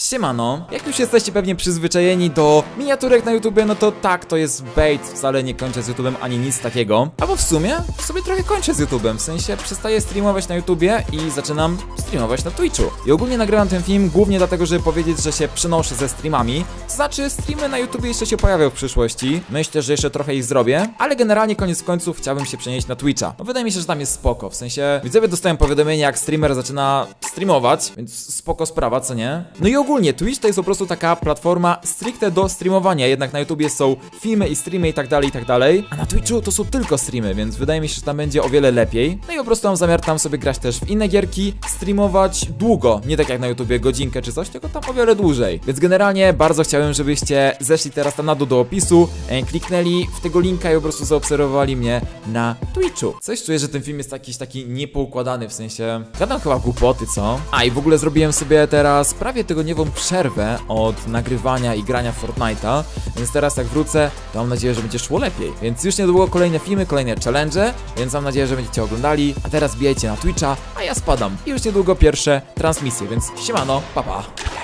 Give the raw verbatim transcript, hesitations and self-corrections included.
Siemano, jak już jesteście pewnie przyzwyczajeni do miniaturek na YouTubie, no to tak, to jest bait, wcale nie kończę z YouTubem ani nic takiego. Albo w sumie, w sobie trochę kończę z YouTubem, w sensie przestaję streamować na YouTubie i zaczynam streamować na Twitchu. I ogólnie nagrywam ten film głównie dlatego, żeby powiedzieć, że się przenoszę ze streamami. To znaczy, streamy na YouTubie jeszcze się pojawią w przyszłości, myślę, że jeszcze trochę ich zrobię, ale generalnie koniec końców chciałbym się przenieść na Twitcha. No wydaje mi się, że tam jest spoko, w sensie widzowie dostają powiadomienie, jak streamer zaczyna streamować, więc spoko sprawa, co nie? No i ogólnie Twitch to jest po prostu taka platforma stricte do streamowania, jednak na YouTubie są filmy i streamy i tak dalej, i tak dalej, a na Twitchu to są tylko streamy, więc wydaje mi się, że tam będzie o wiele lepiej. No i po prostu mam zamiar tam sobie grać też w inne gierki, streamować długo, nie tak jak na YouTubie godzinkę czy coś, tylko tam o wiele dłużej. Więc generalnie bardzo chciałem, żebyście zeszli teraz tam na dół do opisu, e, kliknęli w tego linka i po prostu zaobserwowali mnie na Twitchu. Coś czuję, że ten film jest jakiś taki niepoukładany, w sensie gadam chyba głupoty, co? A i w ogóle zrobiłem sobie teraz prawie tygodniową przerwę od nagrywania i grania w Fortnite'a, więc teraz jak wrócę, to mam nadzieję, że będzie szło lepiej. Więc już niedługo kolejne filmy, kolejne challenge, więc mam nadzieję, że będziecie oglądali. A teraz bijajcie na Twitcha, a ja spadam. I już niedługo pierwsze transmisje, więc siemano, pa pa.